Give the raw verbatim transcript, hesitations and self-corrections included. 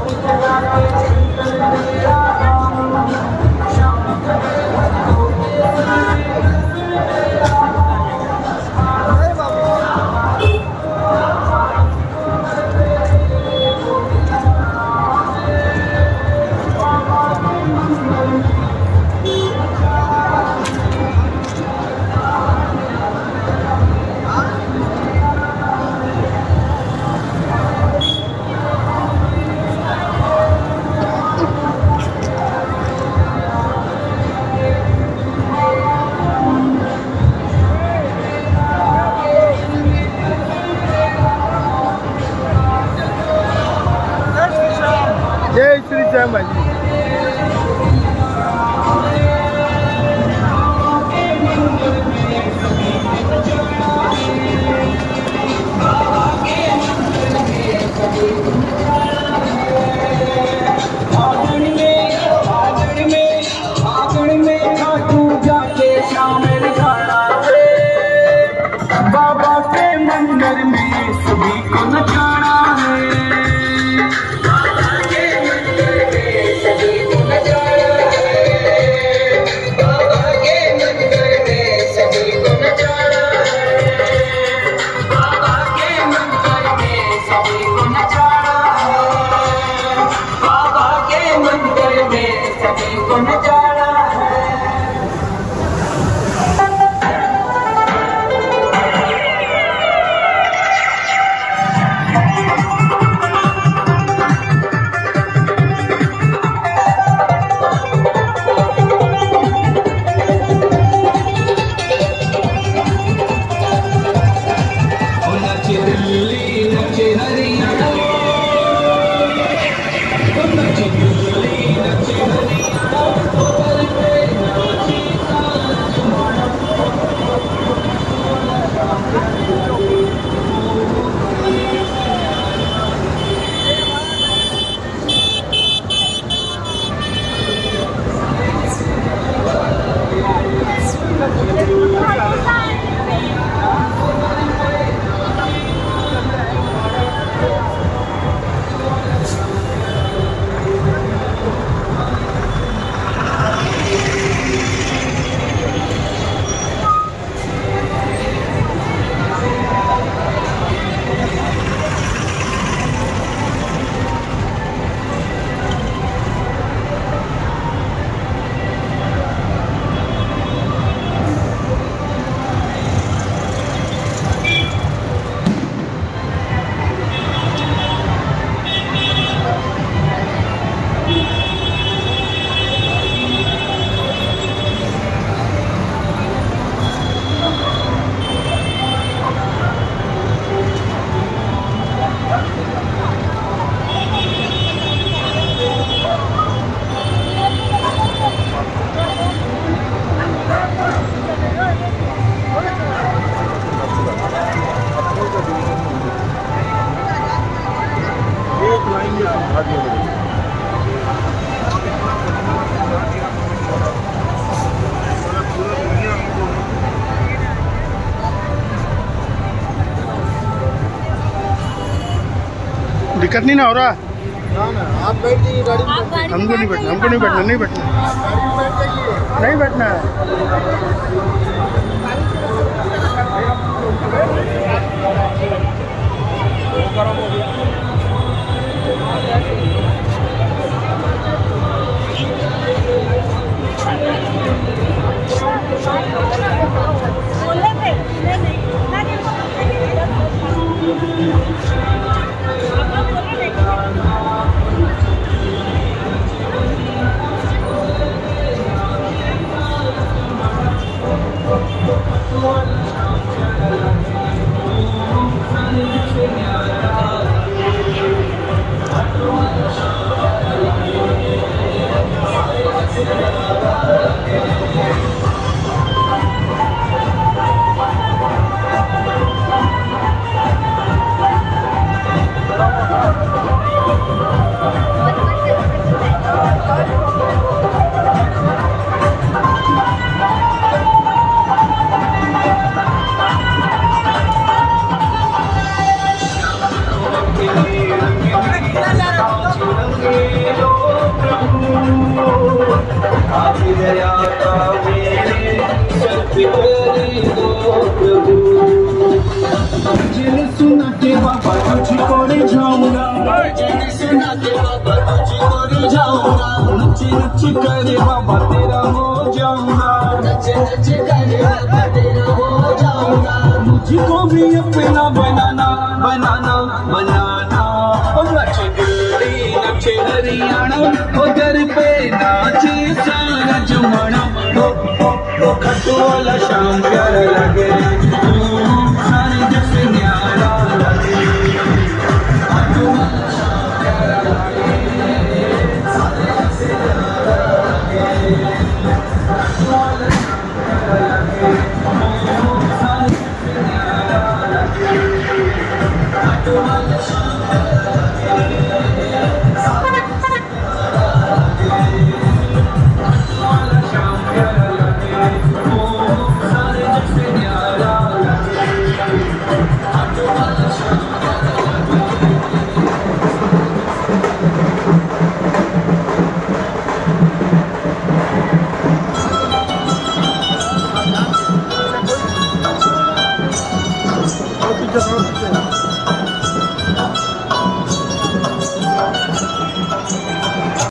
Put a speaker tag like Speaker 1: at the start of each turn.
Speaker 1: जय श्री श्याम भाई।
Speaker 2: बाबा के मंदिर में सभी को नचाना है। बाबा के मंदिर में सभी को नचाना है। बाबा के मंदिर में सभी को नचाना है। बाबा के मंदिर में सभी को नचाना है। बाबा के मंदिर में सभी को नचाना है।
Speaker 1: दिक्कत नहीं ना हो रहा?
Speaker 3: ना ना आप बैठ जाइए गाड़ी में।
Speaker 1: हमको नहीं बैठना, हमको नहीं बैठना, नहीं बैठना, नहीं बैठना है।
Speaker 2: Thank you. लगे लो प्रभु, आप दया का मेरे सर पे कर दो प्रभु। जिन्हें सुना के बाबा तुझको ले जाऊंगा, जिन्हें सुना के बाबा तुझको ले जाऊंगा, नच नच करे बाबा तेरा हो जाऊंगा, नच नच करे बाबा तेरा हो जाऊंगा। मुझको भी अपना बनाना बनाना बनाना, ओ नच गरी नच हरियाणा, ओ दर पे नाचे सारा जमाना। ओ ओ ओ खट्टू वाला शाम प्यारा लगे, सारे जग से न्यारा लगे, खट्टू वाला शाम प्यारा लगे, सारे जग से न्यारा लगे।